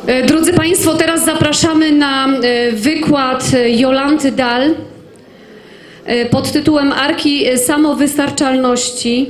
Drodzy Państwo, teraz zapraszamy na wykład Jolanty Dall pod tytułem Arki samowystarczalności.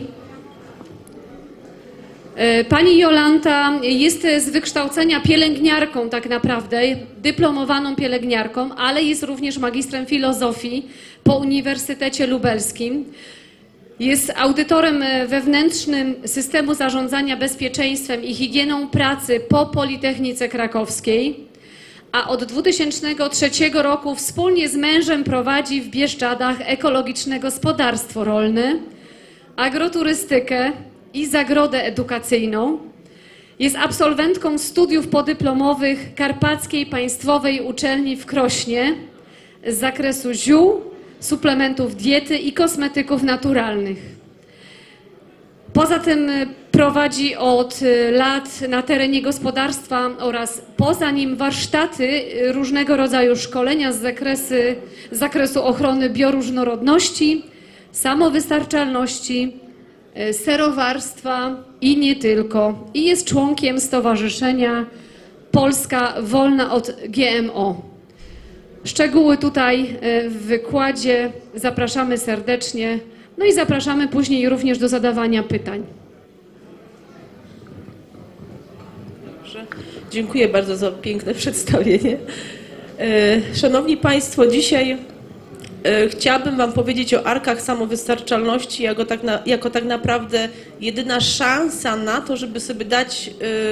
Pani Jolanta jest z wykształcenia pielęgniarką tak naprawdę, dyplomowaną pielęgniarką, ale jest również magistrem filozofii po Uniwersytecie Lubelskim. Jest audytorem wewnętrznym systemu zarządzania bezpieczeństwem i higieną pracy po Politechnice Krakowskiej, a od 2003 roku wspólnie z mężem prowadzi w Bieszczadach ekologiczne gospodarstwo rolne, agroturystykę i zagrodę edukacyjną. Jest absolwentką studiów podyplomowych Karpackiej Państwowej Uczelni w Krośnie z zakresu ziół, suplementów diety i kosmetyków naturalnych. Poza tym prowadzi od lat na terenie gospodarstwa oraz poza nim warsztaty, różnego rodzaju szkolenia z zakresu ochrony bioróżnorodności, samowystarczalności, serowarstwa i nie tylko. I jest członkiem Stowarzyszenia Polska Wolna od GMO. Szczegóły tutaj w wykładzie zapraszamy serdecznie, no i zapraszamy później również do zadawania pytań. Dobrze. Dziękuję bardzo za piękne przedstawienie. Szanowni Państwo, dzisiaj chciałabym Wam powiedzieć o arkach samowystarczalności jako tak naprawdę jedyna szansa na to, żeby sobie dać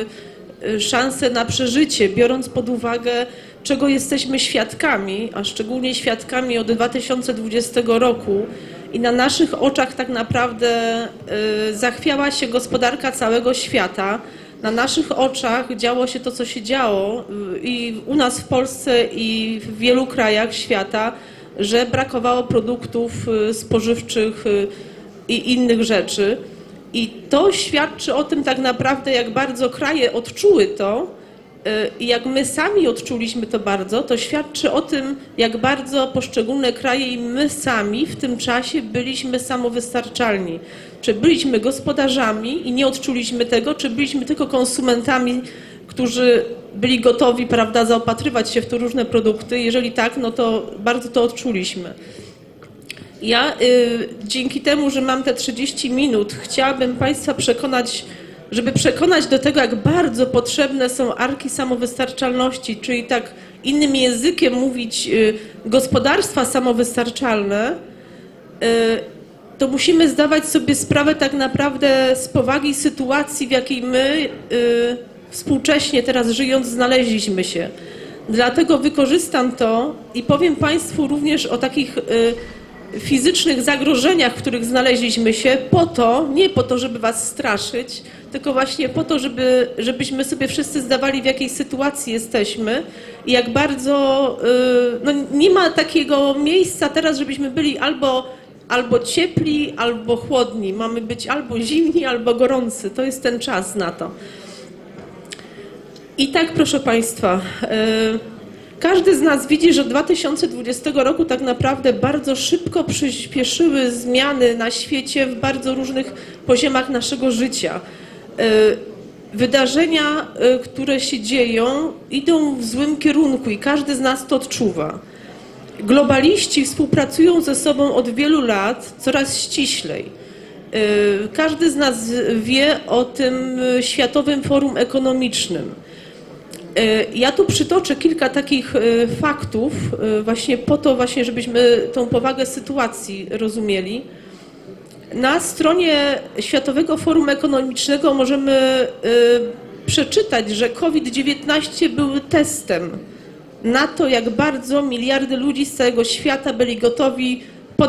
szansę na przeżycie, biorąc pod uwagę, czego jesteśmy świadkami, a szczególnie świadkami od 2020 roku i na naszych oczach tak naprawdę zachwiała się gospodarka całego świata. Na naszych oczach działo się to, co się działo i u nas w Polsce i w wielu krajach świata, że brakowało produktów spożywczych i innych rzeczy. I to świadczy o tym tak naprawdę, jak bardzo kraje odczuły to i jak my sami odczuliśmy to bardzo, to świadczy o tym, jak bardzo poszczególne kraje i my sami w tym czasie byliśmy samowystarczalni. Czy byliśmy gospodarzami i nie odczuliśmy tego, czy byliśmy tylko konsumentami, którzy byli gotowi, prawda, zaopatrywać się w te różne produkty. Jeżeli tak, no to bardzo to odczuliśmy. Ja dzięki temu, że mam te 30 minut, chciałabym Państwa przekonać, żeby przekonać do tego, jak bardzo potrzebne są arki samowystarczalności, czyli tak innym językiem mówić gospodarstwa samowystarczalne, to musimy zdawać sobie sprawę tak naprawdę z powagi sytuacji, w jakiej my współcześnie teraz żyjąc znaleźliśmy się. Dlatego wykorzystam to i powiem Państwu również o takich fizycznych zagrożeniach, w których znaleźliśmy się, nie po to, żeby Was straszyć, tylko właśnie po to, żebyśmy sobie wszyscy zdawali, w jakiej sytuacji jesteśmy i jak bardzo, no nie ma takiego miejsca teraz, żebyśmy byli albo ciepli, albo chłodni. Mamy być albo zimni, albo gorący. To jest ten czas na to. I tak, proszę Państwa, każdy z nas widzi, że od 2020 roku tak naprawdę bardzo szybko przyspieszyły zmiany na świecie w bardzo różnych poziomach naszego życia. Wydarzenia, które się dzieją, idą w złym kierunku i każdy z nas to odczuwa. Globaliści współpracują ze sobą od wielu lat coraz ściślej. Każdy z nas wie o tym Światowym Forum Ekonomicznym. Ja tu przytoczę kilka takich faktów właśnie po to, żebyśmy tą powagę sytuacji rozumieli. Na stronie Światowego Forum Ekonomicznego możemy przeczytać, że COVID-19 był testem na to, jak bardzo miliardy ludzi z całego świata byli gotowi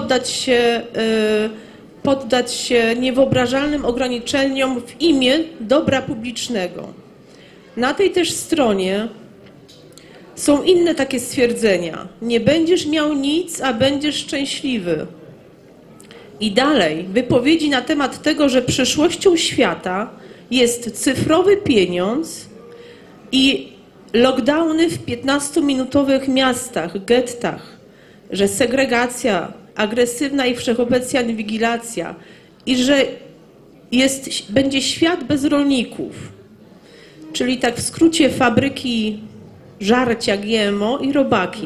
poddać się niewyobrażalnym ograniczeniom w imię dobra publicznego. Na tej też stronie są inne takie stwierdzenia. Nie będziesz miał nic, a będziesz szczęśliwy. I dalej wypowiedzi na temat tego, że przyszłością świata jest cyfrowy pieniądz i lockdowny w 15-minutowych miastach, gettach, że segregacja, agresywna i wszechobecna inwigilacja i że będzie świat bez rolników. czyli tak w skrócie fabryki żarcia GMO i robaki.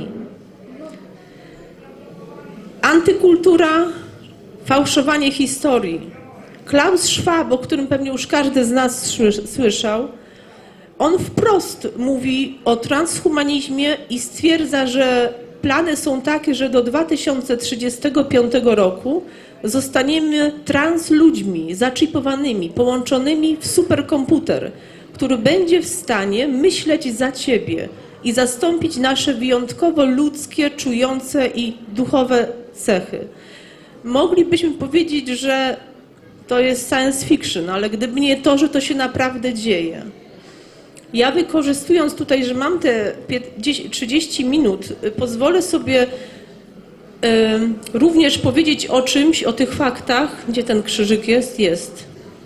Antykultura, fałszowanie historii. Klaus Schwab, o którym pewnie już każdy z nas słyszał, on wprost mówi o transhumanizmie i stwierdza, że plany są takie, że do 2035 roku zostaniemy transludźmi, zaczipowanymi, połączonymi w superkomputer, który będzie w stanie myśleć za ciebie i zastąpić nasze wyjątkowo ludzkie, czujące i duchowe cechy. Moglibyśmy powiedzieć, że to jest science fiction, ale gdyby nie to, że to się naprawdę dzieje. Ja wykorzystując tutaj, że mam te 30 minut, pozwolę sobie również powiedzieć o czymś, o tych faktach. Gdzie ten krzyżyk jest? Jest.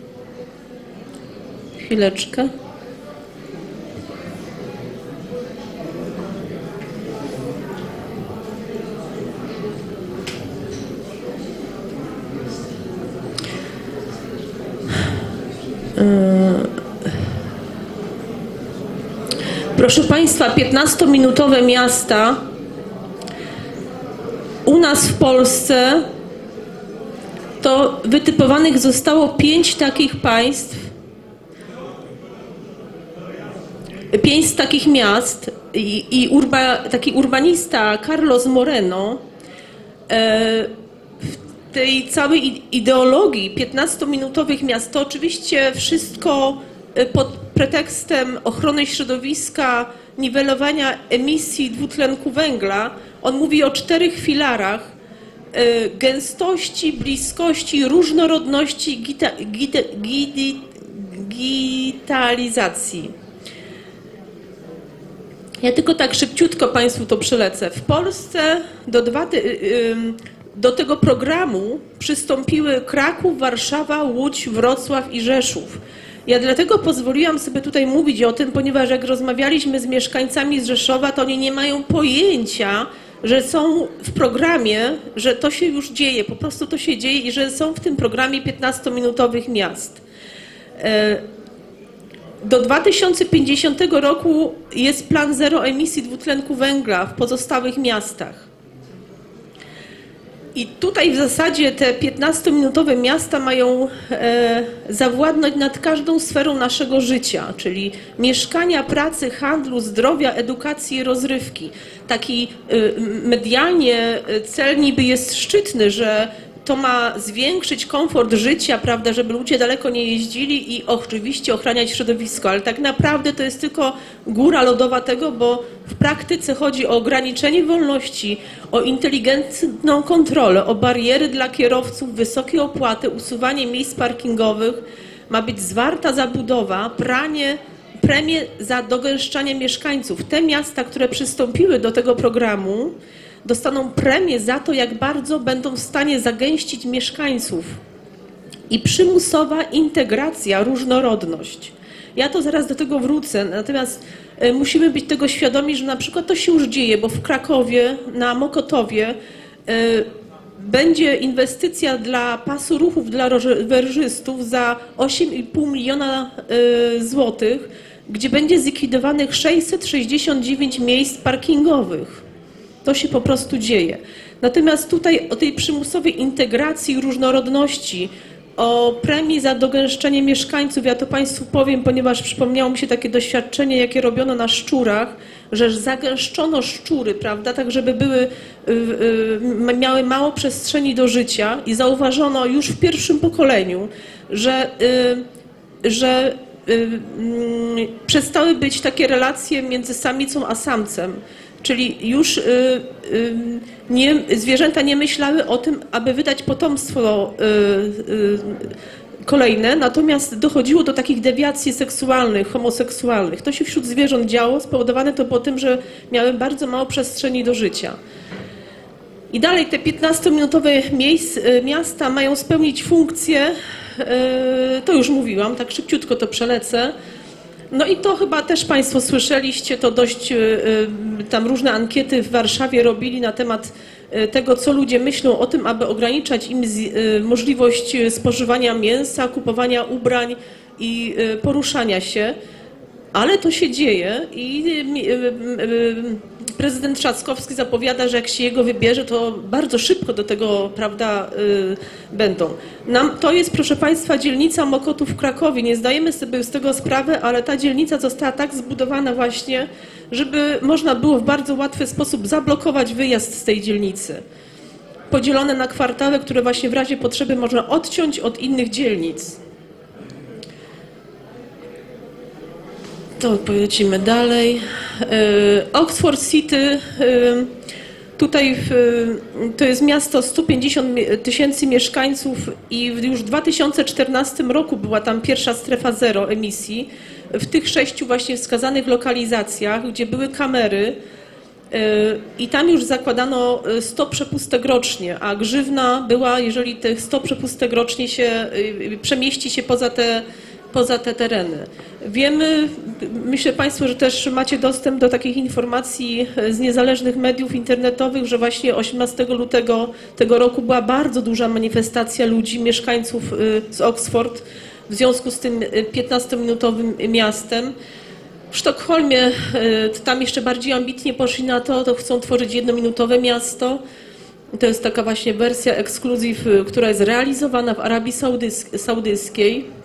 Chwileczkę. Proszę Państwa, 15-minutowe miasta. U nas w Polsce to wytypowanych zostało 5 takich państw, 5 takich miast i taki urbanista Carlos Moreno w tej całej ideologii 15-minutowych miast, to oczywiście wszystko pod pretekstem ochrony środowiska, niwelowania emisji dwutlenku węgla. On mówi o 4 filarach: gęstości, bliskości, różnorodności, digitalizacji. Ja tylko tak szybciutko Państwu to przelecę. W Polsce do tego programu przystąpiły Kraków, Warszawa, Łódź, Wrocław i Rzeszów. Ja dlatego pozwoliłam sobie tutaj mówić o tym, ponieważ jak rozmawialiśmy z mieszkańcami z Rzeszowa, to oni nie mają pojęcia, że są w programie, że to się już dzieje, po prostu to się dzieje i że są w tym programie 15-minutowych miast. Do 2050 roku jest plan zero emisji dwutlenku węgla w pozostałych miastach. I tutaj w zasadzie te 15-minutowe miasta mają zawładnąć nad każdą sferą naszego życia, czyli mieszkania, pracy, handlu, zdrowia, edukacji i rozrywki. Taki medialnie cel niby jest szczytny, że to ma zwiększyć komfort życia, prawda, żeby ludzie daleko nie jeździli i oczywiście ochraniać środowisko, ale tak naprawdę to jest tylko góra lodowa tego, bo w praktyce chodzi o ograniczenie wolności, o inteligentną kontrolę, o bariery dla kierowców, wysokie opłaty, usuwanie miejsc parkingowych, ma być zwarta zabudowa, premie za dogęszczanie mieszkańców. Te miasta, które przystąpiły do tego programu, dostaną premię za to, jak bardzo będą w stanie zagęścić mieszkańców. I przymusowa integracja, różnorodność. Ja to zaraz do tego wrócę, natomiast musimy być tego świadomi, że na przykład to się już dzieje, bo w Krakowie, na Mokotowie będzie inwestycja dla pasu ruchów dla rowerzystów za 8,5 miliona złotych, gdzie będzie zlikwidowanych 669 miejsc parkingowych. To się po prostu dzieje. Natomiast tutaj o tej przymusowej integracji i różnorodności, o premii za dogęszczenie mieszkańców, ja to Państwu powiem, ponieważ przypomniało mi się takie doświadczenie, jakie robiono na szczurach, że zagęszczono szczury, prawda, tak żeby miały mało przestrzeni do życia i zauważono już w pierwszym pokoleniu, że przestały być takie relacje między samicą a samcem. Czyli już zwierzęta nie myślały o tym, aby wydać potomstwo kolejne, natomiast dochodziło do takich dewiacji seksualnych, homoseksualnych. To się wśród zwierząt działo, spowodowane to było tym, że miały bardzo mało przestrzeni do życia. I dalej te 15-minutowe miasta mają spełnić funkcję, to już mówiłam, tak szybciutko to przelecę. No i to chyba też Państwo słyszeliście, to dość, tam różne ankiety w Warszawie robili na temat tego, co ludzie myślą o tym, aby ograniczać im możliwość spożywania mięsa, kupowania ubrań i poruszania się. Ale to się dzieje i prezydent Trzaskowski zapowiada, że jak się jego wybierze, to bardzo szybko do tego, prawda, będą. To jest, proszę Państwa, dzielnica Mokotów w Krakowie. Nie zdajemy sobie z tego sprawy, ale ta dzielnica została tak zbudowana właśnie, żeby można było w bardzo łatwy sposób zablokować wyjazd z tej dzielnicy. Podzielone na kwartały, które właśnie w razie potrzeby można odciąć od innych dzielnic. To polecimy dalej. Oxford City, tutaj to jest miasto 150 000 mieszkańców i już w 2014 roku była tam pierwsza strefa zero emisji w tych 6 właśnie wskazanych lokalizacjach, gdzie były kamery i tam już zakładano 100 przepustek rocznie, a grzywna była, jeżeli tych 100 przepustek rocznie przemieści się poza te tereny. Wiemy, myślę Państwo, że też macie dostęp do takich informacji z niezależnych mediów internetowych, że właśnie 18 lutego tego roku była bardzo duża manifestacja ludzi, mieszkańców z Oxford w związku z tym 15-minutowym miastem. W Sztokholmie tam jeszcze bardziej ambitnie poszli na to chcą tworzyć 1-minutowe miasto. To jest taka właśnie wersja ekskluzyw, która jest realizowana w Arabii Saudyjskiej.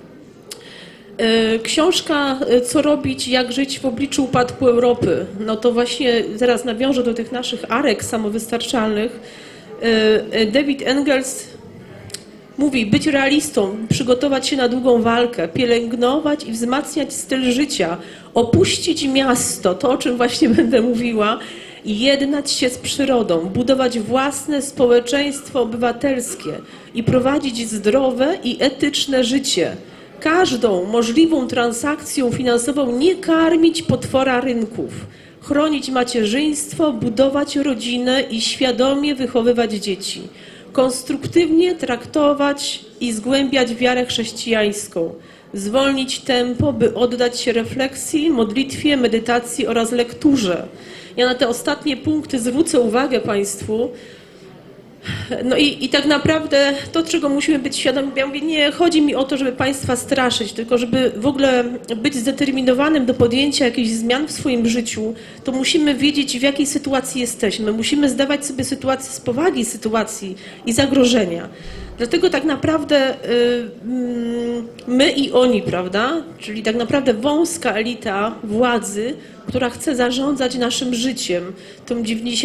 Książka Co robić, jak żyć w obliczu upadku Europy. No to właśnie zaraz nawiążę do tych naszych arek samowystarczalnych. David Engels mówi, być realistą, przygotować się na długą walkę, pielęgnować i wzmacniać styl życia, opuścić miasto, to o czym właśnie będę mówiła, i jednać się z przyrodą, budować własne społeczeństwo obywatelskie i prowadzić zdrowe i etyczne życie. Każdą możliwą transakcją finansową nie karmić potwora rynków, chronić macierzyństwo, budować rodzinę i świadomie wychowywać dzieci, konstruktywnie traktować i zgłębiać wiarę chrześcijańską, zwolnić tempo, by oddać się refleksji, modlitwie, medytacji oraz lekturze. Ja na te ostatnie punkty zwrócę uwagę Państwu. No i tak naprawdę to, czego musimy być świadomi, ja mówię, nie chodzi mi o to, żeby Państwa straszyć, tylko żeby w ogóle być zdeterminowanym do podjęcia jakichś zmian w swoim życiu, to musimy wiedzieć, w jakiej sytuacji jesteśmy. Musimy zdawać sobie sytuację z powagi sytuacji i zagrożenia. Dlatego tak naprawdę my i oni, prawda, czyli tak naprawdę wąska elita władzy, która chce zarządzać naszym życiem, tą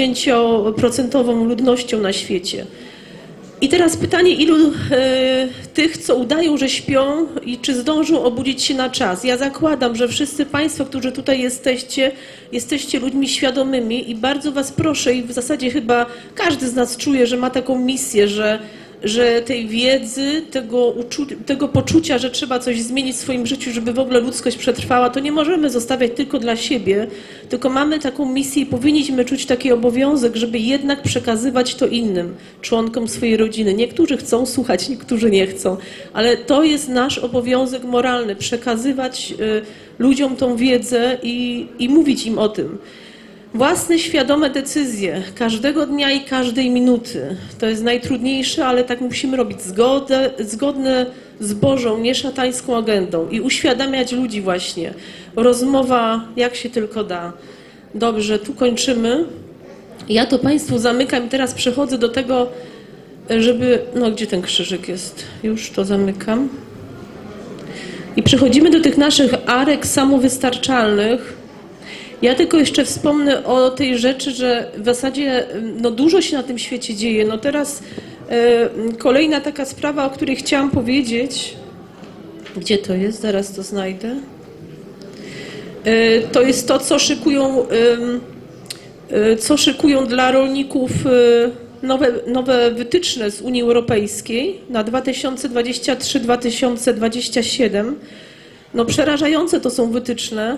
90% ludnością na świecie. I teraz pytanie, ilu tych, co udają, że śpią i czy zdążą obudzić się na czas? Ja zakładam, że wszyscy Państwo, którzy tutaj jesteście ludźmi świadomymi i bardzo Was proszę i w zasadzie chyba każdy z nas czuje, że ma taką misję, że tej wiedzy, tego poczucia, że trzeba coś zmienić w swoim życiu, żeby w ogóle ludzkość przetrwała, to nie możemy zostawiać tylko dla siebie, tylko mamy taką misję i powinniśmy czuć taki obowiązek, żeby jednak przekazywać to innym członkom swojej rodziny. Niektórzy chcą słuchać, niektórzy nie chcą, ale to jest nasz obowiązek moralny, przekazywać ludziom tą wiedzę i mówić im o tym. Własne, świadome decyzje każdego dnia i każdej minuty. To jest najtrudniejsze, ale tak musimy robić zgodne z Bożą, nie szatańską agendą i uświadamiać ludzi właśnie. Rozmowa jak się tylko da. Dobrze, tu kończymy. Ja to Państwu zamykam i teraz przechodzę do tego, żeby... No, gdzie ten krzyżyk jest? Już to zamykam. I przechodzimy do tych naszych arek samowystarczalnych. Ja tylko jeszcze wspomnę o tej rzeczy, że w zasadzie no, dużo się na tym świecie dzieje. No teraz kolejna taka sprawa, o której chciałam powiedzieć. Gdzie to jest? Zaraz to znajdę. To jest to, co szykują dla rolników nowe wytyczne z Unii Europejskiej na 2023-2027. No przerażające to są wytyczne.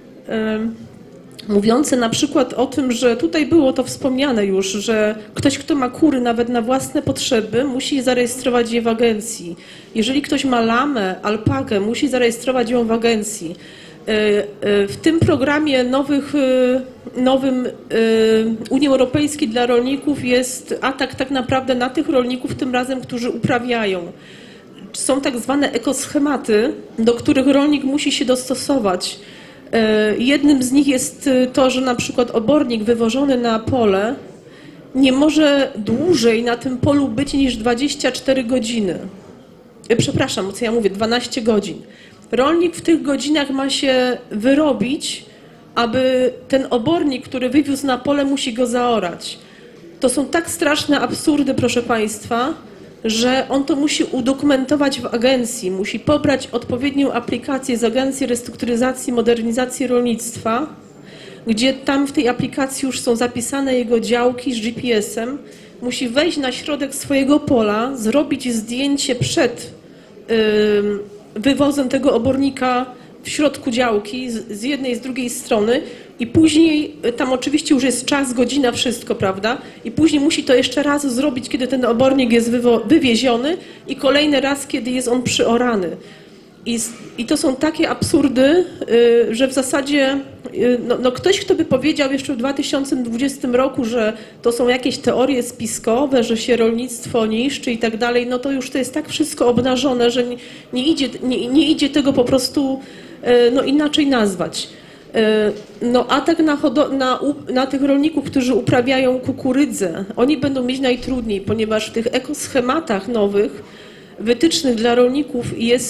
Mówiące na przykład o tym, że tutaj było to wspomniane już, że ktoś, kto ma kury nawet na własne potrzeby, musi zarejestrować je w agencji. Jeżeli ktoś ma lamę, alpakę, musi zarejestrować ją w agencji. W tym programie nowym Unii Europejskiej dla rolników jest atak tak naprawdę na tych rolników, tym razem, którzy uprawiają. Są tak zwane ekoschematy, do których rolnik musi się dostosować. Jednym z nich jest to, że na przykład obornik wywożony na pole nie może dłużej na tym polu być niż 24 godziny. Przepraszam, co ja mówię, 12 godzin. Rolnik w tych godzinach ma się wyrobić, aby ten obornik, który wywiózł na pole, musi go zaorać. To są tak straszne absurdy, proszę Państwa, że on to musi udokumentować w agencji, musi pobrać odpowiednią aplikację z Agencji Restrukturyzacji i Modernizacji Rolnictwa, gdzie tam w tej aplikacji już są zapisane jego działki z GPS-em, musi wejść na środek swojego pola, zrobić zdjęcie przed wywozem tego obornika w środku działki z jednej i z drugiej strony i później, tam oczywiście już jest czas, godzina, wszystko, prawda? I później musi to jeszcze raz zrobić, kiedy ten obornik jest wywieziony i kolejny raz, kiedy jest on przyorany. I to są takie absurdy, że w zasadzie ktoś, kto by powiedział jeszcze w 2020 roku, że to są jakieś teorie spiskowe, że się rolnictwo niszczy i tak dalej, no to już to jest tak wszystko obnażone, że nie idzie tego po prostu inaczej nazwać. Atak na tych rolników, którzy uprawiają kukurydzę, oni będą mieć najtrudniej, ponieważ w tych ekoschematach nowych, wytycznych dla rolników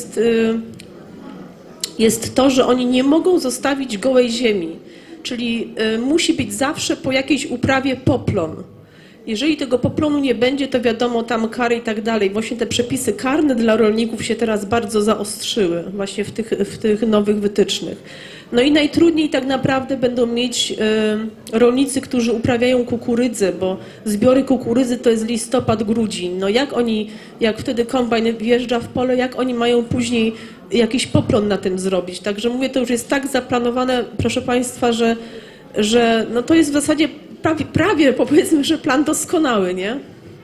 jest to, że oni nie mogą zostawić gołej ziemi, czyli musi być zawsze po jakiejś uprawie poplon. Jeżeli tego poplonu nie będzie, to wiadomo, tam kary i tak dalej. Właśnie te przepisy karne dla rolników się teraz bardzo zaostrzyły właśnie w tych nowych wytycznych. No i najtrudniej tak naprawdę będą mieć rolnicy, którzy uprawiają kukurydzę, bo zbiory kukurydzy to jest listopad, grudzień. No jak wtedy kombajn wjeżdża w pole, jak oni mają później jakiś poplon na tym zrobić? Także mówię, to już jest tak zaplanowane, proszę Państwa, że no to jest w zasadzie prawie powiedzmy, że plan doskonały, nie?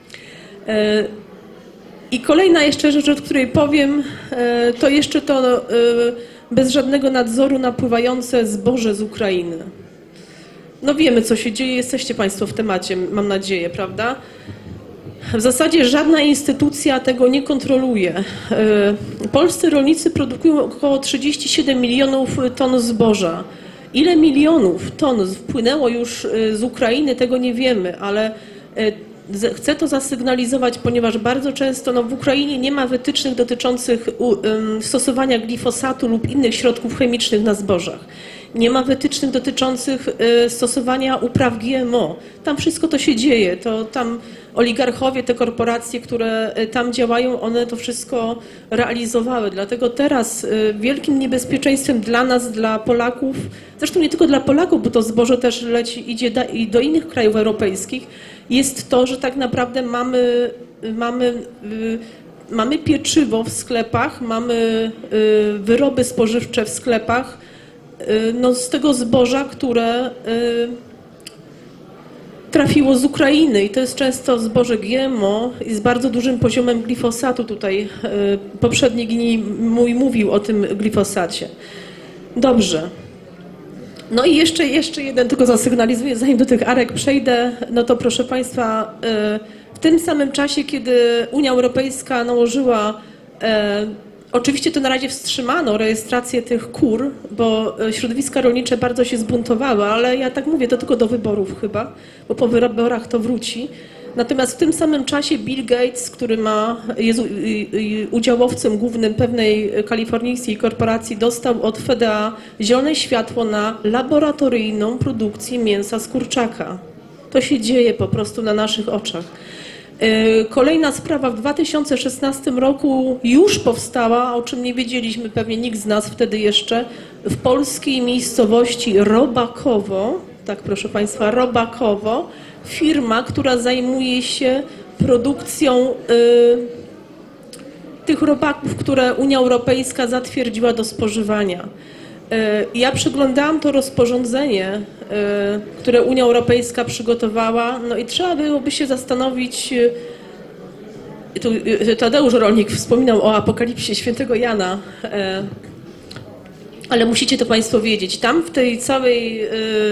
I kolejna jeszcze rzecz, o której powiem, to jeszcze to bez żadnego nadzoru napływające zboże z Ukrainy. No wiemy, co się dzieje, jesteście Państwo w temacie, mam nadzieję, prawda? W zasadzie żadna instytucja tego nie kontroluje. Polscy rolnicy produkują około 37 milionów ton zboża. Ile milionów ton wpłynęło już z Ukrainy, tego nie wiemy, ale chcę to zasygnalizować, ponieważ bardzo często w Ukrainie nie ma wytycznych dotyczących stosowania glifosatu lub innych środków chemicznych na zbożach. Nie ma wytycznych dotyczących stosowania upraw GMO. Tam wszystko to się dzieje. To tam oligarchowie, te korporacje, które tam działają, one to wszystko realizowały. Dlatego teraz wielkim niebezpieczeństwem dla nas, dla Polaków, zresztą nie tylko dla Polaków, bo to zboże też idzie do innych krajów europejskich, jest to, że tak naprawdę mamy pieczywo w sklepach, mamy wyroby spożywcze w sklepach, z tego zboża, które trafiło z Ukrainy i to jest często zboże GMO i z bardzo dużym poziomem glifosatu. Tutaj poprzednik mój mówił o tym glifosacie. Dobrze. No i jeszcze jeden tylko zasygnalizuję, zanim do tych arek przejdę, no to proszę Państwa, w tym samym czasie, kiedy Unia Europejska nałożyła, oczywiście to na razie wstrzymano rejestrację tych kur, bo środowiska rolnicze bardzo się zbuntowały, ale ja tak mówię, to tylko do wyborów chyba, bo po wyborach to wróci. Natomiast w tym samym czasie Bill Gates, który jest udziałowcem głównym pewnej kalifornijskiej korporacji, dostał od FDA zielone światło na laboratoryjną produkcję mięsa z kurczaka. To się dzieje po prostu na naszych oczach. Kolejna sprawa w 2016 roku już powstała, o czym nie wiedzieliśmy pewnie nikt z nas wtedy jeszcze, w polskiej miejscowości Robakowo, tak proszę Państwa, Robakowo, firma, która zajmuje się produkcją tych robaków, które Unia Europejska zatwierdziła do spożywania. Ja przeglądałam to rozporządzenie, które Unia Europejska przygotowała, no i trzeba byłoby się zastanowić, tu Tadeusz Rolnik wspominał o apokalipsie świętego Jana, ale musicie to Państwo wiedzieć, tam w tej całej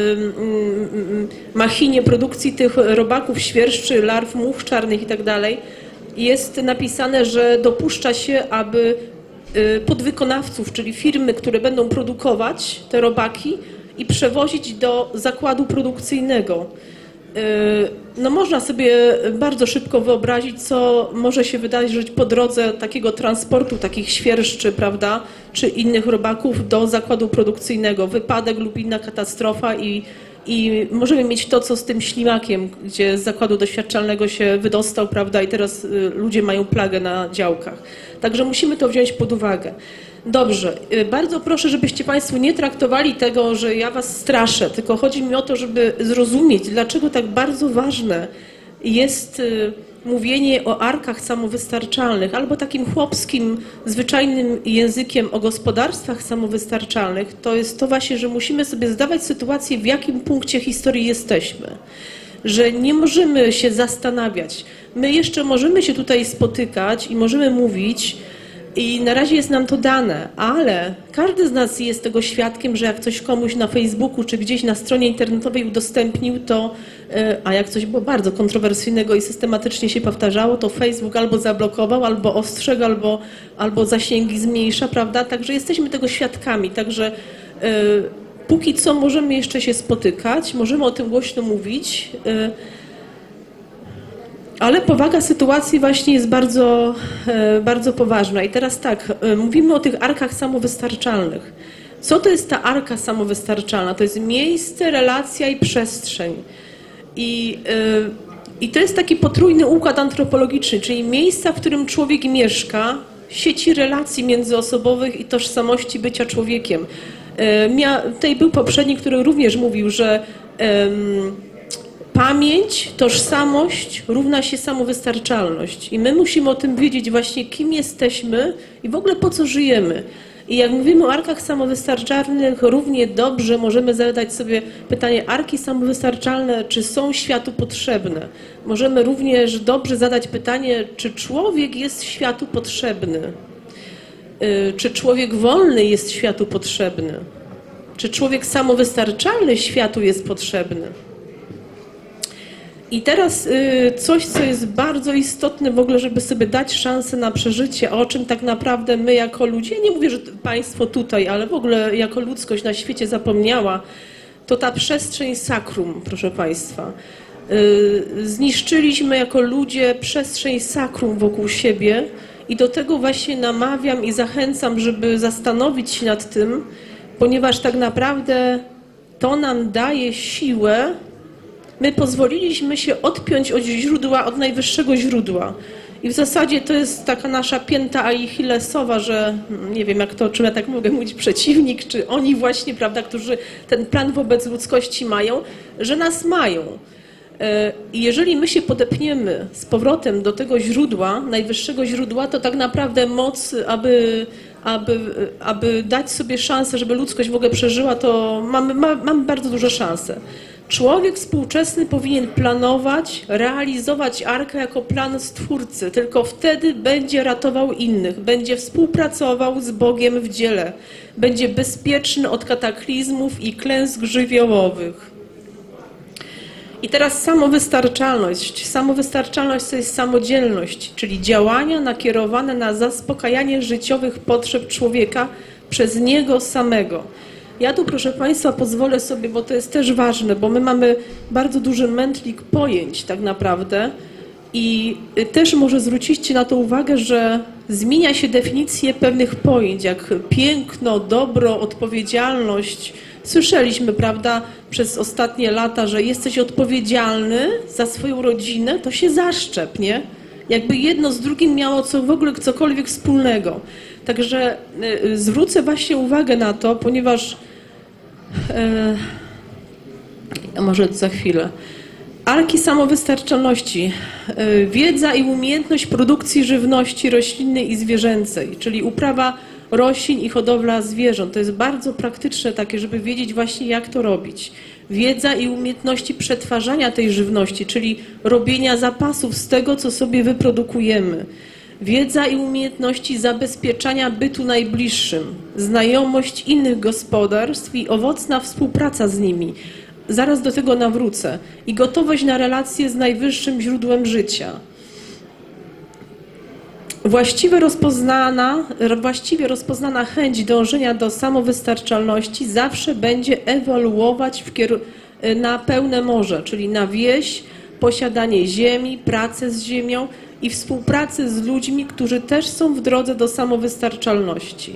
machinie produkcji tych robaków, świerszczy, larw, much czarnych i tak dalej, jest napisane, że dopuszcza się, aby podwykonawców, czyli firmy, które będą produkować te robaki i przewozić do zakładu produkcyjnego. No można sobie bardzo szybko wyobrazić, co może się wydarzyć po drodze takiego transportu, takich świerszczy, prawda, czy innych robaków do zakładu produkcyjnego. Wypadek lub inna katastrofa i możemy mieć to, co z tym ślimakiem, gdzie z zakładu doświadczalnego się wydostał, prawda, i teraz ludzie mają plagę na działkach. Także musimy to wziąć pod uwagę. Dobrze, bardzo proszę, żebyście Państwo nie traktowali tego, że ja Was straszę, tylko chodzi mi o to, żeby zrozumieć, dlaczego tak bardzo ważne jest mówienie o arkach samowystarczalnych, albo takim chłopskim, zwyczajnym językiem o gospodarstwach samowystarczalnych. To jest to właśnie, że musimy sobie zdawać sytuację, w jakim punkcie historii jesteśmy. Że nie możemy się zastanawiać. My jeszcze możemy się tutaj spotykać i możemy mówić, i na razie jest nam to dane, ale każdy z nas jest tego świadkiem, że jak coś komuś na Facebooku czy gdzieś na stronie internetowej udostępnił, to, a jak coś było bardzo kontrowersyjnego i systematycznie się powtarzało, to Facebook albo zablokował, albo ostrzegł, albo zasięgi zmniejsza, prawda? Także jesteśmy tego świadkami, także póki co możemy jeszcze się spotykać, możemy o tym głośno mówić, ale powaga sytuacji właśnie jest bardzo, bardzo poważna. I teraz tak, mówimy o tych arkach samowystarczalnych. Co to jest ta arka samowystarczalna? To jest miejsce, relacja i przestrzeń. I to jest taki potrójny układ antropologiczny, czyli miejsca, w którym człowiek mieszka, sieci relacji międzyosobowych i tożsamości bycia człowiekiem. Tutaj był poprzednik, który również mówił, że pamięć, tożsamość równa się samowystarczalność. I my musimy o tym wiedzieć właśnie, kim jesteśmy i w ogóle po co żyjemy. I jak mówimy o arkach samowystarczalnych, równie dobrze możemy zadać sobie pytanie, arki samowystarczalne, czy są światu potrzebne? Możemy również dobrze zadać pytanie, czy człowiek jest światu potrzebny? Czy człowiek wolny jest światu potrzebny? Czy człowiek samowystarczalny światu jest potrzebny? I teraz coś, co jest bardzo istotne w ogóle, żeby sobie dać szansę na przeżycie, o czym tak naprawdę my jako ludzie, ja nie mówię, że Państwo tutaj, ale w ogóle jako ludzkość na świecie zapomniała, to ta przestrzeń sakrum, proszę Państwa. Zniszczyliśmy jako ludzie przestrzeń sakrum wokół siebie i do tego właśnie namawiam i zachęcam, żeby zastanowić się nad tym, ponieważ tak naprawdę to nam daje siłę. My pozwoliliśmy się odpiąć od źródła, od najwyższego źródła. I w zasadzie to jest taka nasza pięta achillesowa, że nie wiem jak to, czy ja tak mogę mówić, przeciwnik, czy oni właśnie, prawda, którzy ten plan wobec ludzkości mają, że nas mają. I jeżeli my się podepniemy z powrotem do tego źródła, najwyższego źródła, to tak naprawdę moc, aby dać sobie szansę, żeby ludzkość w ogóle przeżyła, to mamy bardzo duże szanse. Człowiek współczesny powinien planować, realizować arkę jako plan Stwórcy. Tylko wtedy będzie ratował innych, będzie współpracował z Bogiem w dziele, będzie bezpieczny od kataklizmów i klęsk żywiołowych. I teraz samowystarczalność. Samowystarczalność to jest samodzielność, czyli działania nakierowane na zaspokajanie życiowych potrzeb człowieka przez niego samego. Ja tu, proszę Państwa, pozwolę sobie, bo to jest też ważne, bo my mamy bardzo duży mętlik pojęć tak naprawdę i też może zwrócicie na to uwagę, że zmienia się definicje pewnych pojęć, jak piękno, dobro, odpowiedzialność. Słyszeliśmy, prawda, przez ostatnie lata, że jesteś odpowiedzialny za swoją rodzinę, to się zaszczep, nie? Jakby jedno z drugim miało w ogóle cokolwiek wspólnego. Także zwrócę właśnie uwagę na to, ponieważ może za chwilę. Arki samowystarczalności. Wiedza i umiejętność produkcji żywności roślinnej i zwierzęcej, czyli uprawa roślin i hodowla zwierząt. To jest bardzo praktyczne takie, żeby wiedzieć właśnie jak to robić. Wiedza i umiejętności przetwarzania tej żywności, czyli robienia zapasów z tego, co sobie wyprodukujemy. Wiedza i umiejętności zabezpieczania bytu najbliższym, znajomość innych gospodarstw i owocna współpraca z nimi. Zaraz do tego nawrócę. I gotowość na relacje z najwyższym źródłem życia. Właściwie rozpoznana chęć dążenia do samowystarczalności zawsze będzie ewoluować na pełne morze, czyli na wieś, posiadanie ziemi, pracę z ziemią i współpracę z ludźmi, którzy też są w drodze do samowystarczalności.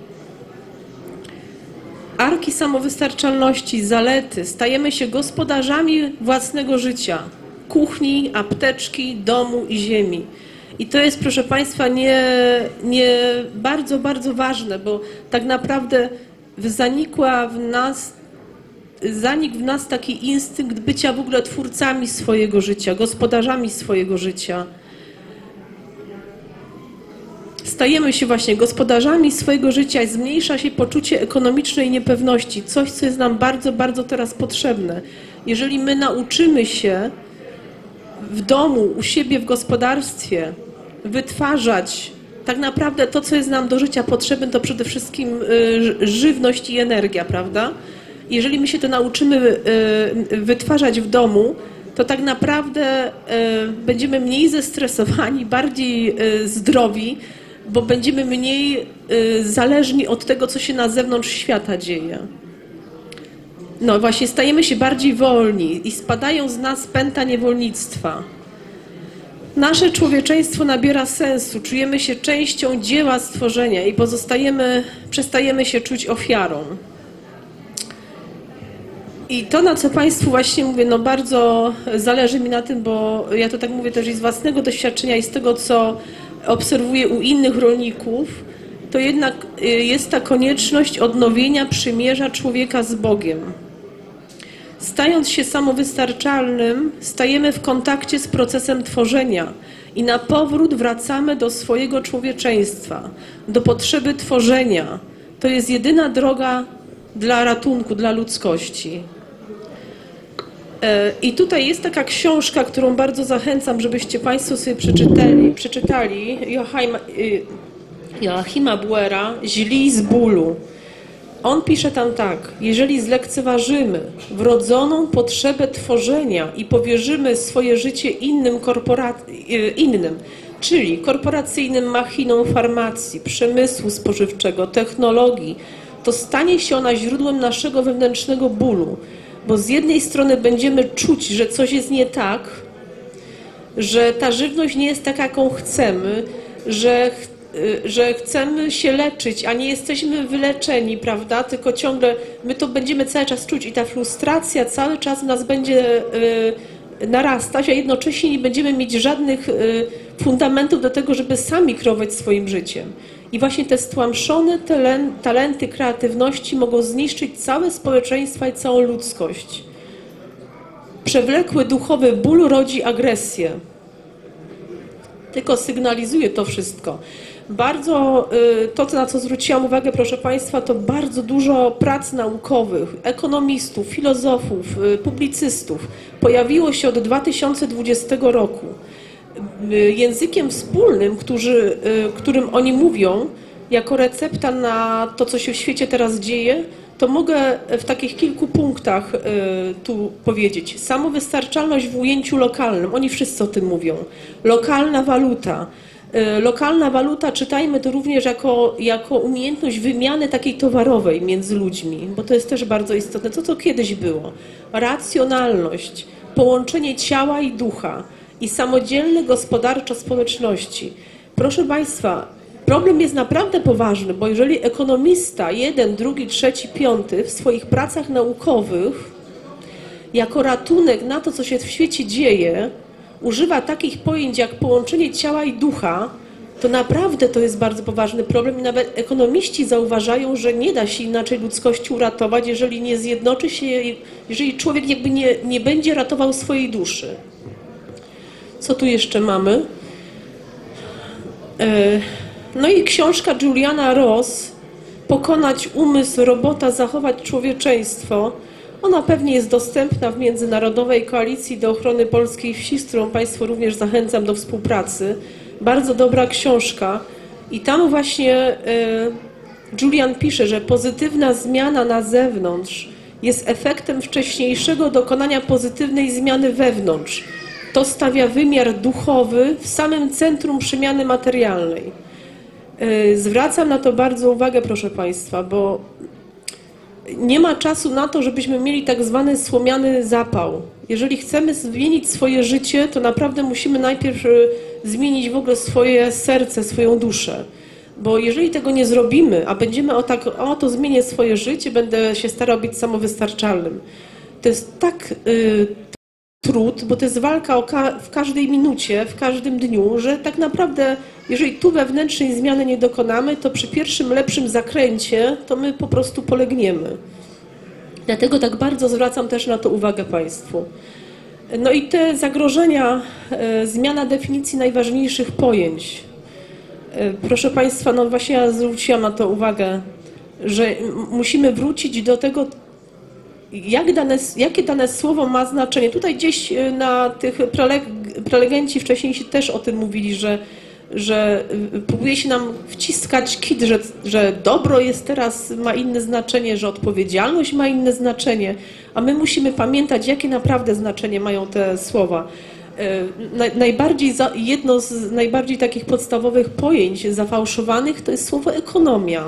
Arki samowystarczalności, zalety. Stajemy się gospodarzami własnego życia, kuchni, apteczki, domu i ziemi. I to jest, proszę Państwa, bardzo, bardzo ważne, bo tak naprawdę zanikł w nas taki instynkt bycia w ogóle twórcami swojego życia, gospodarzami swojego życia. Stajemy się właśnie gospodarzami swojego życia i zmniejsza się poczucie ekonomicznej niepewności, coś, co jest nam bardzo, bardzo teraz potrzebne. Jeżeli my nauczymy się w domu, u siebie w gospodarstwie wytwarzać tak naprawdę to, co jest nam do życia potrzebne, to przede wszystkim żywność i energia, prawda? Jeżeli my się to nauczymy wytwarzać w domu, to tak naprawdę będziemy mniej zestresowani, bardziej zdrowi, bo będziemy mniej zależni od tego, co się na zewnątrz świata dzieje. No właśnie, stajemy się bardziej wolni i spadają z nas pęta niewolnictwa. Nasze człowieczeństwo nabiera sensu, czujemy się częścią dzieła stworzenia i przestajemy się czuć ofiarą. I to, na co Państwu właśnie mówię, no bardzo zależy mi na tym, bo ja to tak mówię też i z własnego doświadczenia i z tego, co obserwuję u innych rolników, to jednak jest ta konieczność odnowienia przymierza człowieka z Bogiem. Stając się samowystarczalnym, stajemy w kontakcie z procesem tworzenia i na powrót wracamy do swojego człowieczeństwa, do potrzeby tworzenia. To jest jedyna droga dla ratunku, dla ludzkości. I tutaj jest taka książka, którą bardzo zachęcam, żebyście Państwo sobie przeczytali Joachima Bauera, Źli z bólu. On pisze tam tak: jeżeli zlekceważymy wrodzoną potrzebę tworzenia i powierzymy swoje życie innym, czyli korporacyjnym machinom farmacji, przemysłu spożywczego, technologii, to stanie się ona źródłem naszego wewnętrznego bólu, bo z jednej strony będziemy czuć, że coś jest nie tak, że ta żywność nie jest taka, jaką chcemy, że chcemy się leczyć, a nie jesteśmy wyleczeni, prawda? Tylko ciągle my to będziemy cały czas czuć i ta frustracja cały czas w nas będzie narastać, a jednocześnie nie będziemy mieć żadnych fundamentów do tego, żeby sami kierować swoim życiem. I właśnie te stłamszone talenty kreatywności mogą zniszczyć całe społeczeństwa i całą ludzkość. Przewlekły duchowy ból rodzi agresję. Tylko sygnalizuje to wszystko. Bardzo, to na co zwróciłam uwagę, proszę Państwa, to bardzo dużo prac naukowych, ekonomistów, filozofów, publicystów pojawiło się od 2020 roku. Językiem wspólnym, którym oni mówią, jako recepta na to, co się w świecie teraz dzieje, to mogę w takich kilku punktach tu powiedzieć. Samowystarczalność w ujęciu lokalnym, oni wszyscy o tym mówią. Lokalna waluta. Lokalna waluta, czytajmy to również jako umiejętność wymiany takiej towarowej między ludźmi, bo to jest też bardzo istotne. To kiedyś było. Racjonalność, połączenie ciała i ducha i samodzielne gospodarczo społeczności. Proszę Państwa, problem jest naprawdę poważny, bo jeżeli ekonomista 1, 2, 3, 5 w swoich pracach naukowych jako ratunek na to, co się w świecie dzieje, używa takich pojęć jak połączenie ciała i ducha, to naprawdę to jest bardzo poważny problem i nawet ekonomiści zauważają, że nie da się inaczej ludzkości uratować, jeżeli nie zjednoczy się, jeżeli człowiek jakby nie będzie ratował swojej duszy. Co tu jeszcze mamy? No i książka Juliana Ross, Pokonać umysł robota, zachować człowieczeństwo. Ona pewnie jest dostępna w Międzynarodowej Koalicji do Ochrony Polskiej Wsi, z którą Państwu również zachęcam do współpracy. Bardzo dobra książka. I tam właśnie Julian pisze, że pozytywna zmiana na zewnątrz jest efektem wcześniejszego dokonania pozytywnej zmiany wewnątrz. kto stawia wymiar duchowy w samym centrum przemiany materialnej. Zwracam na to bardzo uwagę, proszę Państwa, bo nie ma czasu na to, żebyśmy mieli tak zwany słomiany zapał. Jeżeli chcemy zmienić swoje życie, to naprawdę musimy najpierw zmienić w ogóle swoje serce, swoją duszę. Bo jeżeli tego nie zrobimy, a będziemy to zmienię swoje życie, będę się starał być samowystarczalnym. To jest tak trud, bo to jest walka w każdej minucie, w każdym dniu, że tak naprawdę, jeżeli tu wewnętrznej zmiany nie dokonamy, to przy pierwszym lepszym zakręcie, to my po prostu polegniemy. Dlatego tak bardzo zwracam też na to uwagę Państwu. No i te zagrożenia, zmiana definicji najważniejszych pojęć. Proszę Państwa, no właśnie ja zwróciłam na to uwagę, że musimy wrócić do tego, jakie dane słowo ma znaczenie. Tutaj gdzieś na tych prelegenci wcześniejsi też o tym mówili, że próbuje się nam wciskać kit, że dobro jest teraz, ma inne znaczenie, że odpowiedzialność ma inne znaczenie, a my musimy pamiętać, jakie naprawdę znaczenie mają te słowa. Jedno z najbardziej takich podstawowych pojęć zafałszowanych to jest słowo ekonomia.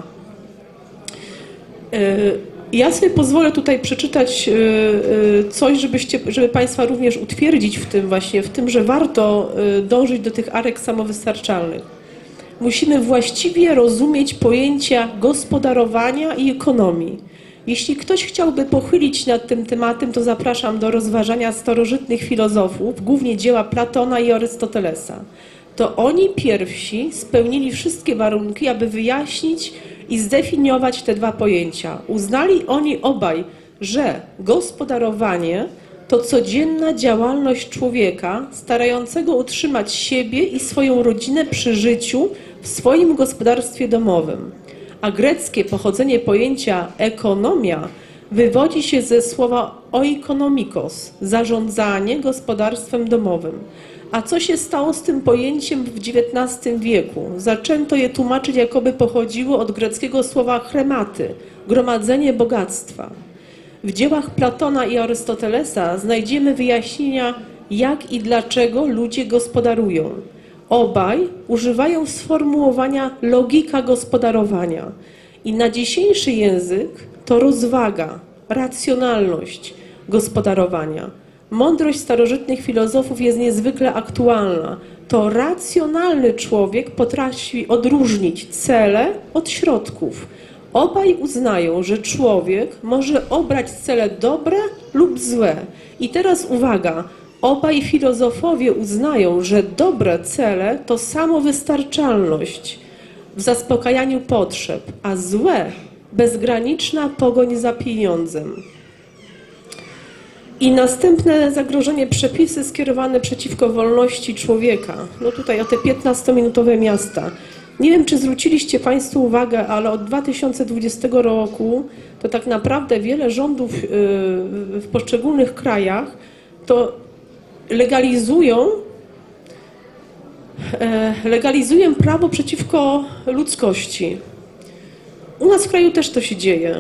Ja sobie pozwolę tutaj przeczytać coś, żeby Państwa również utwierdzić w tym, że warto dążyć do tych arek samowystarczalnych. Musimy właściwie rozumieć pojęcia gospodarowania i ekonomii. Jeśli ktoś chciałby pochylić nad tym tematem, to zapraszam do rozważania starożytnych filozofów, głównie dzieła Platona i Arystotelesa. To oni pierwsi spełnili wszystkie warunki, aby wyjaśnić i zdefiniować te dwa pojęcia. Uznali oni obaj, że gospodarowanie to codzienna działalność człowieka starającego utrzymać siebie i swoją rodzinę przy życiu w swoim gospodarstwie domowym. A greckie pochodzenie pojęcia ekonomia wywodzi się ze słowa oikonomikos, zarządzanie gospodarstwem domowym. A co się stało z tym pojęciem w XIX wieku? Zaczęto je tłumaczyć, jakoby pochodziło od greckiego słowa chrematy, gromadzenie bogactwa. W dziełach Platona i Arystotelesa znajdziemy wyjaśnienia, jak i dlaczego ludzie gospodarują. Obaj używają sformułowania logika gospodarowania. I na dzisiejszy język to rozwaga, racjonalność gospodarowania. Mądrość starożytnych filozofów jest niezwykle aktualna. To racjonalny człowiek potrafi odróżnić cele od środków. Obaj uznają, że człowiek może obrać cele dobre lub złe. I teraz uwaga, obaj filozofowie uznają, że dobre cele to samowystarczalność w zaspokajaniu potrzeb, a złe bezgraniczna pogoń za pieniądzem. I następne zagrożenie, przepisy skierowane przeciwko wolności człowieka. No tutaj o te 15-minutowe miasta. Nie wiem, czy zwróciliście Państwo uwagę, ale od 2020 roku to tak naprawdę wiele rządów w poszczególnych krajach to legalizują prawo przeciwko ludzkości. U nas w kraju też to się dzieje.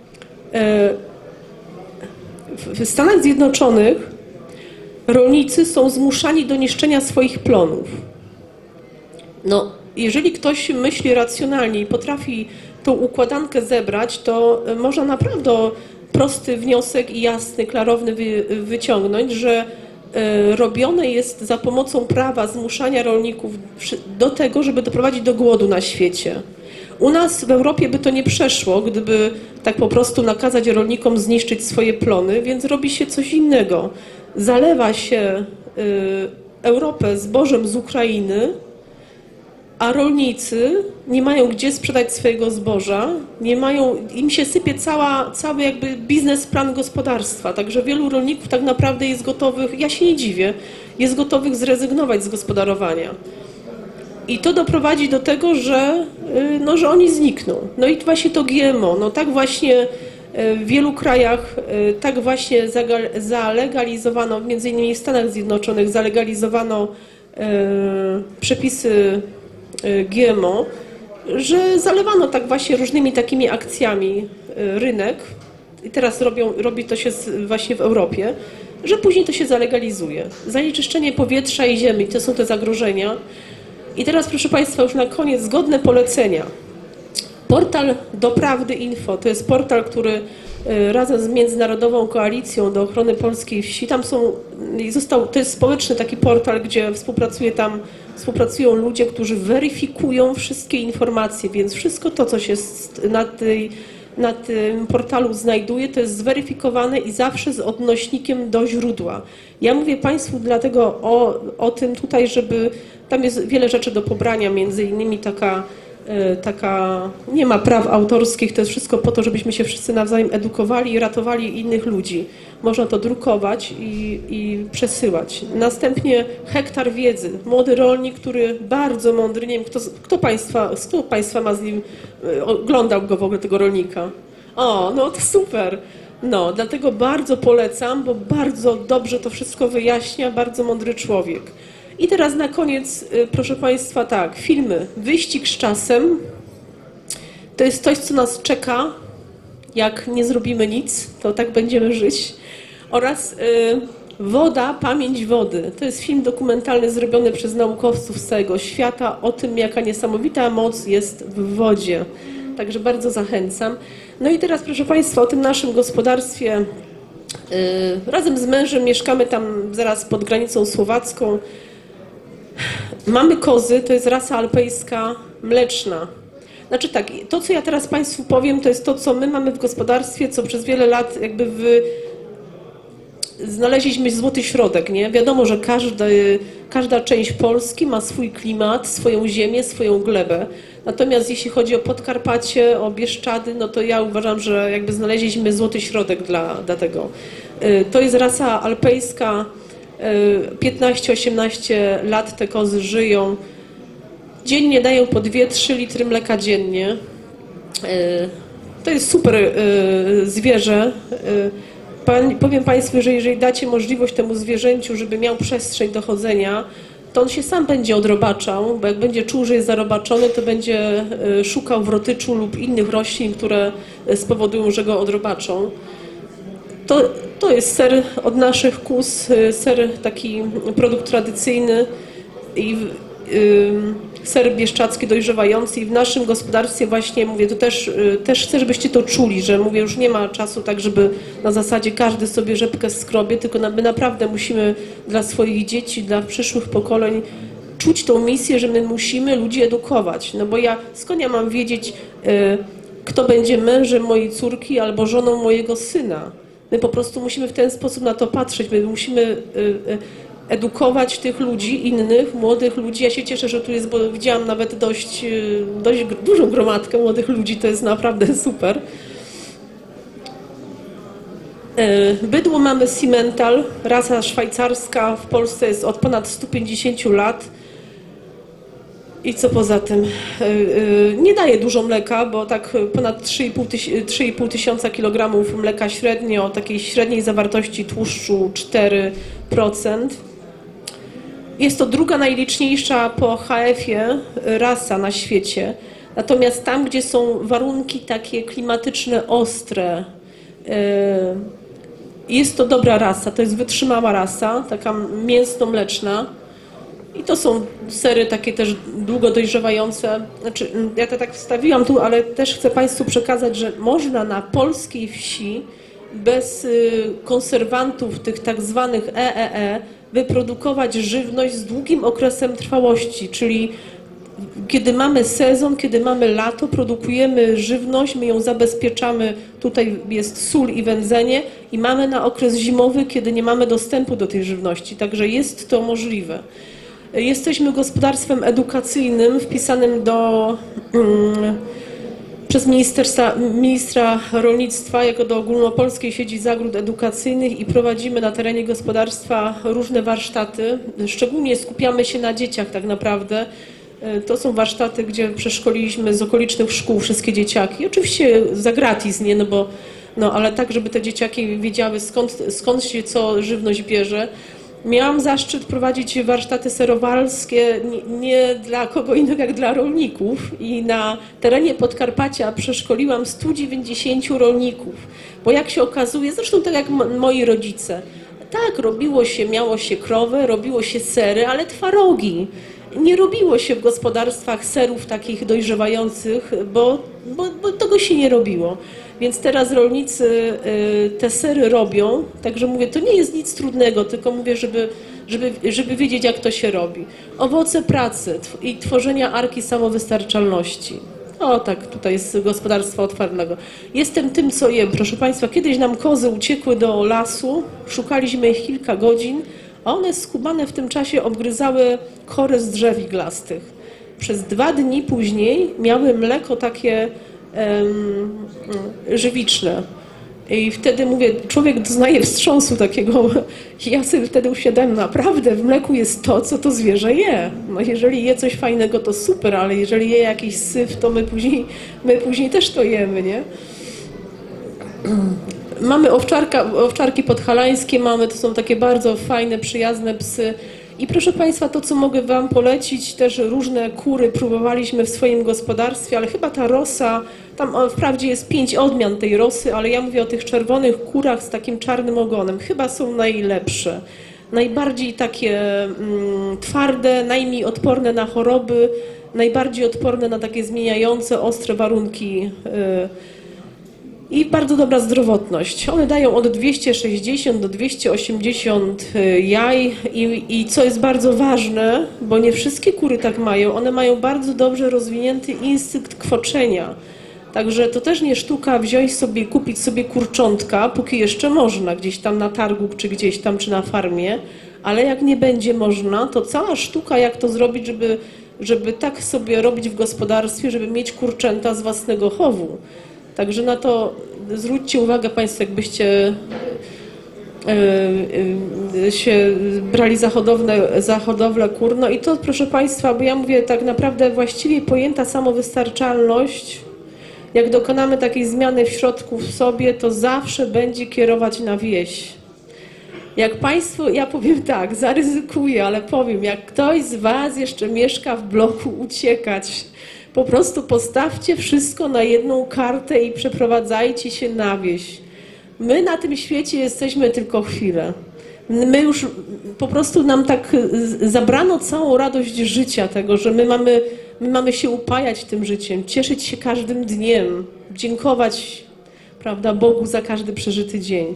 W Stanach Zjednoczonych rolnicy są zmuszani do niszczenia swoich plonów. No, jeżeli ktoś myśli racjonalnie i potrafi tą układankę zebrać, to można naprawdę prosty wniosek i jasny, klarowny wyciągnąć, że robione jest za pomocą prawa zmuszania rolników do tego, żeby doprowadzić do głodu na świecie. U nas w Europie by to nie przeszło, gdyby tak po prostu nakazać rolnikom zniszczyć swoje plony, więc robi się coś innego. Zalewa się Europę zbożem z Ukrainy, a rolnicy nie mają gdzie sprzedać swojego zboża, im się sypie cały jakby biznesplan gospodarstwa. Także wielu rolników tak naprawdę jest gotowych, ja się nie dziwię, jest gotowych zrezygnować z gospodarowania. I to doprowadzi do tego, że oni znikną. No i właśnie to GMO, no tak właśnie w wielu krajach tak właśnie zalegalizowano, między innymi w Stanach Zjednoczonych zalegalizowano przepisy GMO, że zalewano tak właśnie różnymi takimi akcjami rynek i teraz robi to się właśnie w Europie. że później to się zalegalizuje. Zanieczyszczenie powietrza i ziemi, to są te zagrożenia. I teraz, proszę Państwa, już na koniec zgodne polecenia. Portal Doprawdy Info to jest portal, który razem z Międzynarodową Koalicją do Ochrony Polskiej Wsi, to jest społeczny taki portal, gdzie współpracują ludzie, którzy weryfikują wszystkie informacje, więc wszystko to, co się na tym portalu znajduje, to jest zweryfikowane i zawsze z odnośnikiem do źródła. Ja mówię Państwu dlatego o tym tutaj, żeby tam jest wiele rzeczy do pobrania, między innymi taka nie ma praw autorskich, to jest wszystko po to, żebyśmy się wszyscy nawzajem edukowali i ratowali innych ludzi. Można to drukować i przesyłać. Następnie hektar wiedzy. Młody rolnik, który bardzo mądry, nie wiem, kto Państwa ma z nim, oglądał go w ogóle, tego rolnika? O, no to super. No, dlatego bardzo polecam, bo bardzo dobrze to wszystko wyjaśnia, bardzo mądry człowiek. I teraz na koniec, proszę Państwa, tak, filmy. Wyścig z czasem to jest coś, co nas czeka, jak nie zrobimy nic, to tak będziemy żyć. Oraz Woda, pamięć wody. To jest film dokumentalny zrobiony przez naukowców z całego świata o tym, jaka niesamowita moc jest w wodzie. Także bardzo zachęcam. No i teraz, proszę Państwa, o tym naszym gospodarstwie. Razem z mężem mieszkamy tam zaraz pod granicą słowacką. Mamy kozy, to jest rasa alpejska mleczna. Znaczy tak, to co ja teraz Państwu powiem, to jest to, co my mamy w gospodarstwie, co przez wiele lat jakby znaleźliśmy złoty środek, nie? Wiadomo, że każda część Polski ma swój klimat, swoją ziemię, swoją glebę. Natomiast jeśli chodzi o Podkarpacie, o Bieszczady, no to ja uważam, że jakby znaleźliśmy złoty środek dla tego. To jest rasa alpejska, 15-18 lat te kozy żyją. Dziennie dają po 2-3 litry mleka dziennie. To jest super zwierzę. Powiem Państwu, że jeżeli dacie możliwość temu zwierzęciu, żeby miał przestrzeń do chodzenia, to on się sam będzie odrobaczał, bo jak będzie czuł, że jest zarobaczony, to będzie szukał wrotyczu lub innych roślin, które spowodują, że go odrobaczą. To jest ser od naszych kóz, ser taki produkt tradycyjny i ser bieszczacki dojrzewający i w naszym gospodarstwie właśnie mówię, to też chcę, żebyście to czuli, że mówię, już nie ma czasu tak, żeby na zasadzie każdy sobie rzepkę skrobie, tylko my naprawdę musimy dla swoich dzieci, dla przyszłych pokoleń czuć tą misję, że my musimy ludzi edukować. No bo skąd ja mam wiedzieć, kto będzie mężem mojej córki albo żoną mojego syna? My po prostu musimy w ten sposób na to patrzeć, my musimy edukować tych ludzi, innych, młodych ludzi. Ja się cieszę, że tu jest, bo widziałam nawet dość dużą gromadkę młodych ludzi, to jest naprawdę super. Bydło mamy Simmental, rasa szwajcarska, w Polsce jest od ponad 150 lat. I co poza tym? Nie daje dużo mleka, bo tak ponad 3,5 tysiąca kilogramów mleka średnio, takiej średniej zawartości tłuszczu 4%. Jest to druga najliczniejsza po HF-ie rasa na świecie. Natomiast tam, gdzie są warunki takie klimatyczne ostre, jest to dobra rasa, to jest wytrzymała rasa, taka mięsno-mleczna. I to są sery takie też długo dojrzewające. Znaczy, ja to tak wstawiłam tu, ale też chcę Państwu przekazać, że można na polskiej wsi bez konserwantów, tych tak zwanych EEE, wyprodukować żywność z długim okresem trwałości, czyli kiedy mamy sezon, kiedy mamy lato, produkujemy żywność, my ją zabezpieczamy, tutaj jest sól i wędzenie i mamy na okres zimowy, kiedy nie mamy dostępu do tej żywności, także jest to możliwe. Jesteśmy gospodarstwem edukacyjnym wpisanym przez ministra rolnictwa jako do ogólnopolskiej sieci zagród edukacyjnych i prowadzimy na terenie gospodarstwa różne warsztaty. Szczególnie skupiamy się na dzieciach tak naprawdę. To są warsztaty, gdzie przeszkoliliśmy z okolicznych szkół wszystkie dzieciaki. Oczywiście za gratis, nie? Ale tak, żeby te dzieciaki wiedziały skąd się co żywność bierze. Miałam zaszczyt prowadzić warsztaty serowarskie nie dla kogo innego jak dla rolników i na terenie Podkarpacia przeszkoliłam 190 rolników, bo jak się okazuje, zresztą tak jak moi rodzice, Tak, robiło się, miało się krowę, robiło się sery, ale twarogi. Nie robiło się w gospodarstwach serów takich dojrzewających, bo tego się nie robiło. Więc teraz rolnicy te sery robią, także mówię, to nie jest nic trudnego, tylko mówię, żeby wiedzieć, jak to się robi. Owoce pracy i tworzenia arki samowystarczalności. O tak, tutaj z gospodarstwa otwartego. Jestem tym, co jem. Proszę Państwa, kiedyś nam kozy uciekły do lasu, szukaliśmy ich kilka godzin, a one skubane w tym czasie obgryzały kory z drzew iglastych. Przez 2 dni później miały mleko takie żywiczne. I wtedy mówię, człowiek doznaje wstrząsu takiego. Ja sobie wtedy uświadamiam, naprawdę w mleku jest to, co to zwierzę je. No jeżeli je coś fajnego, to super, ale jeżeli je jakiś syf, to my później też to jemy, nie? Mamy owczarki podhalańskie, to są takie bardzo fajne, przyjazne psy. I proszę Państwa, to co mogę Wam polecić, też różne kury próbowaliśmy w swoim gospodarstwie, ale chyba ta rosa, tam wprawdzie jest 5 odmian tej rosy, ale ja mówię o tych czerwonych kurach z takim czarnym ogonem. Chyba są najlepsze. Najbardziej takie twarde, najmniej odporne na choroby, najbardziej odporne na takie zmieniające, ostre warunki i bardzo dobra zdrowotność. One dają od 260 do 280 jaj i co jest bardzo ważne, bo nie wszystkie kury tak mają, one mają bardzo dobrze rozwinięty instynkt kwoczenia. Także to też nie sztuka wziąć sobie, kupić sobie kurczątka, póki jeszcze można, gdzieś tam na targu, czy gdzieś tam, czy na farmie, ale jak nie będzie można, to cała sztuka, jak to zrobić, żeby tak sobie robić w gospodarstwie, żeby mieć kurczęta z własnego chowu. Także na to zwróćcie uwagę Państwo, jakbyście się brali za hodowlę kur. No i to, proszę Państwa, bo ja mówię tak naprawdę właściwie pojęta samowystarczalność, jak dokonamy takiej zmiany w środku w sobie, to zawsze będzie kierować na wieś. Jak Państwo, ja powiem tak, zaryzykuję, ale powiem, jak ktoś z Was jeszcze mieszka w bloku, uciekać. Po prostu postawcie wszystko na jedną kartę i przeprowadzajcie się na wieś. My na tym świecie jesteśmy tylko chwilę. My już po prostu nam tak zabrano całą radość życia tego, że my mamy się upajać tym życiem, cieszyć się każdym dniem, dziękować, prawda, Bogu za każdy przeżyty dzień.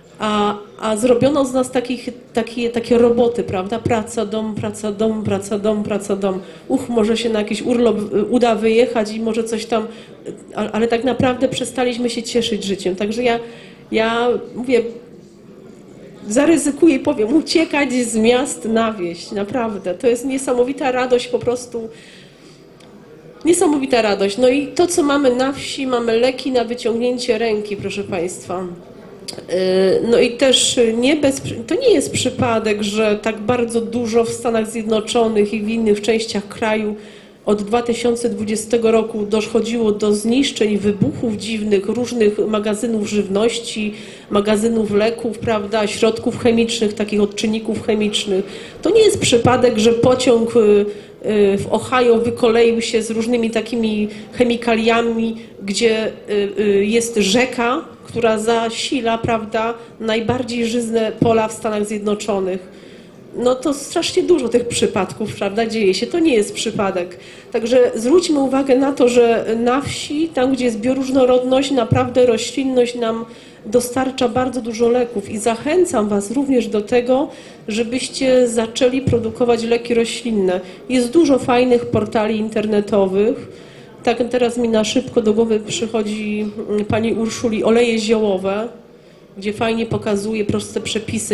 A zrobiono z nas takie roboty, prawda? Praca, dom, praca, dom, praca, dom, praca, dom. Może się na jakiś urlop uda wyjechać i może coś tam, ale tak naprawdę przestaliśmy się cieszyć życiem. Także ja mówię, zaryzykuję i powiem, uciekać z miast na wieś, naprawdę. To jest niesamowita radość, po prostu niesamowita radość. No i to, co mamy na wsi, mamy leki na wyciągnięcie ręki, proszę Państwa. No i też to nie jest przypadek, że tak bardzo dużo w Stanach Zjednoczonych i w innych częściach kraju od 2020 roku dochodziło do zniszczeń, wybuchów dziwnych różnych magazynów żywności, magazynów leków, prawda, środków chemicznych, takich odczynników chemicznych. To nie jest przypadek, że pociąg w Ohio wykoleił się z różnymi takimi chemikaliami, gdzie jest rzeka, która zasila, prawda, najbardziej żyzne pola w Stanach Zjednoczonych. No to strasznie dużo tych przypadków, prawda, dzieje się. To nie jest przypadek. Także zwróćmy uwagę na to, że na wsi, tam gdzie jest bioróżnorodność, naprawdę roślinność nam dostarcza bardzo dużo leków i zachęcam Was również do tego, żebyście zaczęli produkować leki roślinne. Jest dużo fajnych portali internetowych. Tak teraz mi na szybko do głowy przychodzi pani Urszuli oleje ziołowe, gdzie fajnie pokazuje proste przepisy,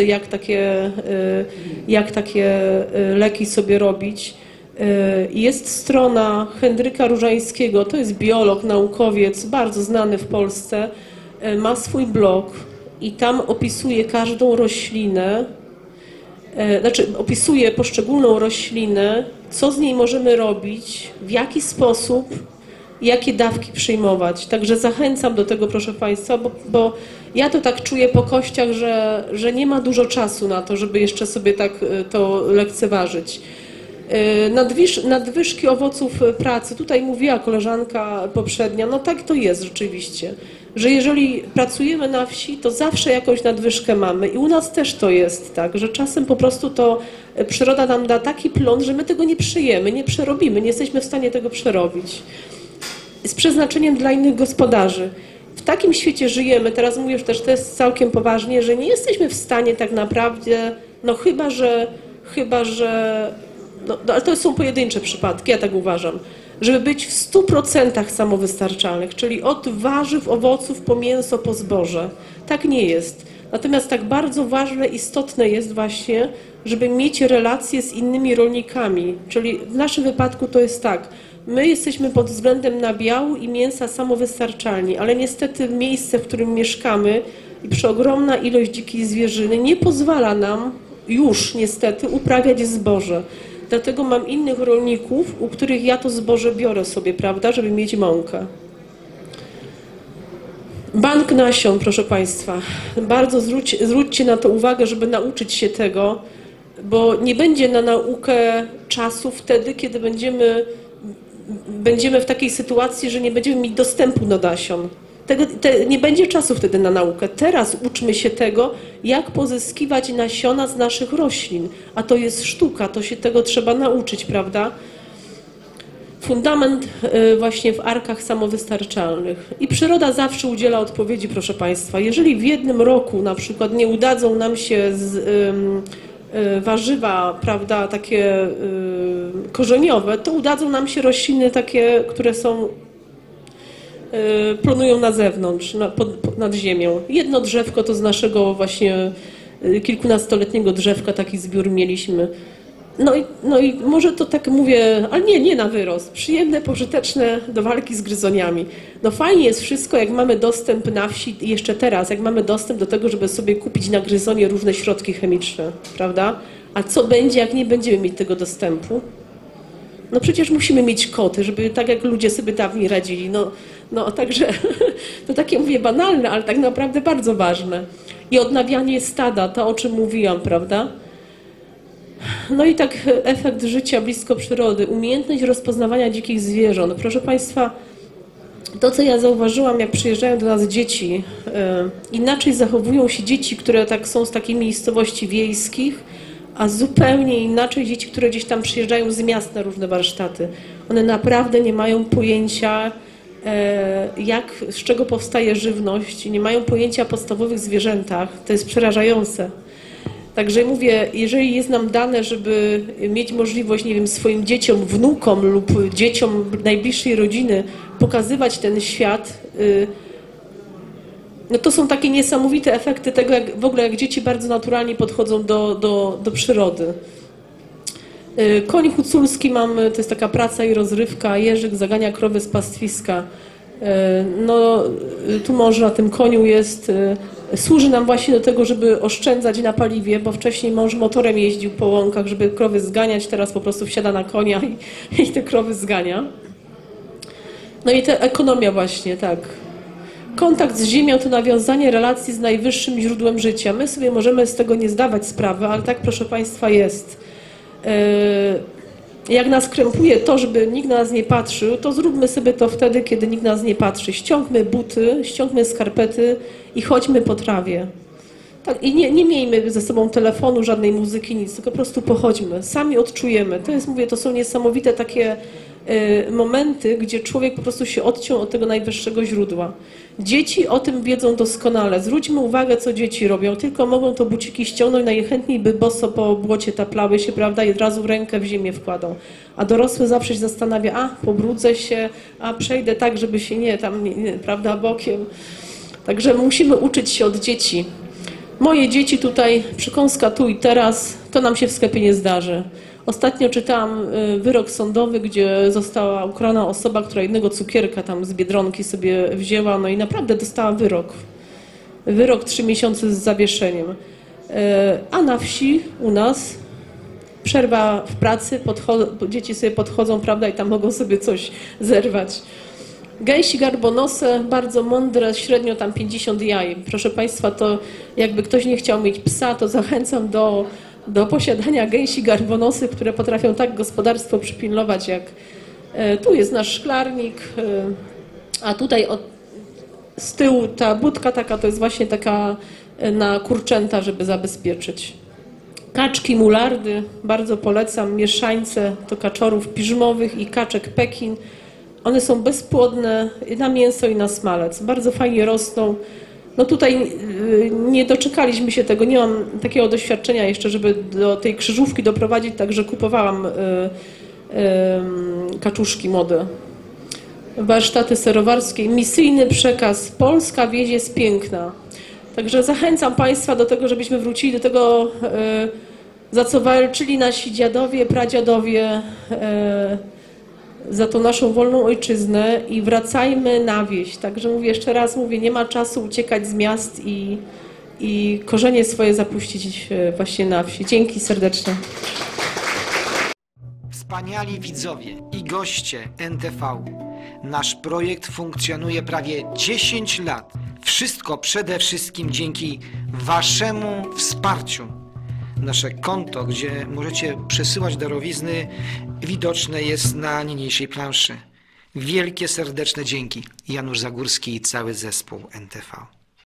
jak takie leki sobie robić. Jest strona Henryka Różańskiego, to jest biolog, naukowiec, bardzo znany w Polsce, ma swój blog i tam opisuje każdą roślinę, opisuje poszczególną roślinę, co z niej możemy robić, w jaki sposób, jakie dawki przyjmować. Także zachęcam do tego, proszę Państwa, bo ja to tak czuję po kościach, że nie ma dużo czasu na to, żeby jeszcze sobie tak to lekceważyć. Nadwyżki owoców pracy. Tutaj mówiła koleżanka poprzednia, no tak to jest rzeczywiście. że jeżeli pracujemy na wsi, to zawsze jakąś nadwyżkę mamy i u nas też to jest tak, że czasem po prostu to przyroda nam da taki plon, że my tego nie przyjemy, nie przerobimy, nie jesteśmy w stanie tego przerobić. Z przeznaczeniem dla innych gospodarzy. W takim świecie żyjemy, teraz mówię, że też to jest całkiem poważnie, że nie jesteśmy w stanie tak naprawdę, no chyba, że ale to są pojedyncze przypadki, ja tak uważam, żeby być w 100% samowystarczalnych, czyli od warzyw, owoców, po mięso, po zboże. Tak nie jest. Natomiast tak bardzo ważne, istotne jest właśnie, żeby mieć relacje z innymi rolnikami. Czyli w naszym wypadku to jest tak, my jesteśmy pod względem nabiału i mięsa samowystarczalni, ale niestety miejsce, w którym mieszkamy i przeogromna ilość dzikiej zwierzyny nie pozwala nam już niestety uprawiać zboże. Dlatego mam innych rolników, u których ja to zboże biorę sobie, prawda, żeby mieć mąkę. Bank nasion, proszę Państwa. Bardzo zwróćcie na to uwagę, żeby nauczyć się tego, bo nie będzie na naukę czasu wtedy, kiedy będziemy w takiej sytuacji, że nie będziemy mieć dostępu do nasion. Nie będzie czasu wtedy na naukę. Teraz uczmy się tego, jak pozyskiwać nasiona z naszych roślin. A to jest sztuka, to się tego trzeba nauczyć, prawda? Fundament właśnie w arkach samowystarczalnych. I przyroda zawsze udziela odpowiedzi, proszę Państwa. Jeżeli w jednym roku na przykład nie udadzą nam się warzywa, prawda, takie korzeniowe, to udadzą nam się rośliny takie, które plonują na zewnątrz, nad ziemią. Jedno drzewko to z naszego właśnie kilkunastoletniego drzewka taki zbiór mieliśmy. No i może to tak mówię, ale nie na wyrost. Przyjemne, pożyteczne do walki z gryzoniami. No fajnie jest wszystko, jak mamy dostęp na wsi i jeszcze teraz, jak mamy dostęp do tego, żeby sobie kupić na gryzonie różne środki chemiczne, prawda? A co będzie, jak nie będziemy mieć tego dostępu? No przecież musimy mieć koty, żeby tak jak ludzie sobie dawniej radzili. No także to takie mówię banalne, ale tak naprawdę bardzo ważne. I odnawianie stada, to o czym mówiłam, prawda? No i tak efekt życia blisko przyrody, umiejętność rozpoznawania dzikich zwierząt. Proszę Państwa, to co ja zauważyłam, jak przyjeżdżają do nas dzieci, inaczej zachowują się dzieci, które tak są z takiej miejscowości wiejskich, a zupełnie inaczej dzieci, które gdzieś tam przyjeżdżają z miast na różne warsztaty. One naprawdę nie mają pojęcia, z czego powstaje żywność, nie mają pojęcia o podstawowych zwierzętach. To jest przerażające. Także mówię, jeżeli jest nam dane, żeby mieć możliwość, nie wiem, swoim dzieciom, wnukom lub dzieciom najbliższej rodziny pokazywać ten świat, no to są takie niesamowite efekty tego, jak w ogóle jak dzieci bardzo naturalnie podchodzą do przyrody. Koń huculski mamy, to jest taka praca i rozrywka, Jerzyk zagania krowy z pastwiska. No tu może na tym koniu jest, służy nam właśnie do tego, żeby oszczędzać na paliwie, bo wcześniej mąż motorem jeździł po łąkach, żeby krowy zganiać, teraz po prostu wsiada na konia i te krowy zgania. No i ta ekonomia właśnie, tak. Kontakt z ziemią to nawiązanie relacji z najwyższym źródłem życia. My sobie możemy z tego nie zdawać sprawy, ale tak, proszę Państwa, jest. Jak nas krępuje to, żeby nikt na nas nie patrzył, to zróbmy sobie to wtedy, kiedy nikt na nas nie patrzy. Ściągmy buty, ściągmy skarpety i chodźmy po trawie. Tak, i nie miejmy ze sobą telefonu, żadnej muzyki, nic, tylko po prostu pochodźmy. Sami odczujemy. To jest, mówię, to są niesamowite takie momenty, gdzie człowiek po prostu się odciął od tego najwyższego źródła. Dzieci o tym wiedzą doskonale. Zwróćmy uwagę, co dzieci robią. Tylko mogą to buciki ściągnąć, najchętniej by boso po błocie taplały się, prawda, i od razu rękę w ziemię wkładą. A dorosły zawsze się zastanawia, pobrudzę się, przejdę tak, żeby się prawda, bokiem. Także musimy uczyć się od dzieci. Moje dzieci tutaj, przekąska tu i teraz, to nam się w sklepie nie zdarzy. Ostatnio czytałam wyrok sądowy, gdzie została ukarana osoba, która jednego cukierka tam z Biedronki sobie wzięła, no i naprawdę dostała wyrok. Wyrok 3 miesiące z zawieszeniem. A na wsi u nas przerwa w pracy, dzieci sobie podchodzą, prawda, i tam mogą sobie coś zerwać. Gęsi garbonose, bardzo mądre, średnio tam 50 jaj. Proszę Państwa, to jakby ktoś nie chciał mieć psa, to zachęcam do posiadania gęsi garbonosy, które potrafią tak gospodarstwo przypilnować, jak tu jest nasz szklarnik, a tutaj z tyłu ta budka taka to jest właśnie taka na kurczęta, żeby zabezpieczyć. Kaczki mulardy, bardzo polecam, mieszańce to kaczorów piżmowych i kaczek Pekin. One są bezpłodne na mięso i na smalec, bardzo fajnie rosną. No tutaj nie doczekaliśmy się tego, nie mam takiego doświadczenia jeszcze, żeby do tej krzyżówki doprowadzić, także kupowałam kaczuszki młode. Warsztaty serowarskie, misyjny przekaz, polska wieś jest piękna. Także zachęcam Państwa do tego, żebyśmy wrócili do tego, za co walczyli nasi dziadowie, pradziadowie, za tą naszą wolną ojczyznę i wracajmy na wieś. Także mówię jeszcze raz, nie ma czasu uciekać z miast i korzenie swoje zapuścić właśnie na wsi. Dzięki serdeczne. Wspaniali widzowie i goście NTV. Nasz projekt funkcjonuje prawie 10 lat. Wszystko przede wszystkim dzięki Waszemu wsparciu. Nasze konto, gdzie możecie przesyłać darowizny, widoczne jest na niniejszej planszy. Wielkie, serdeczne dzięki. Janusz Zagórski i cały zespół NTV.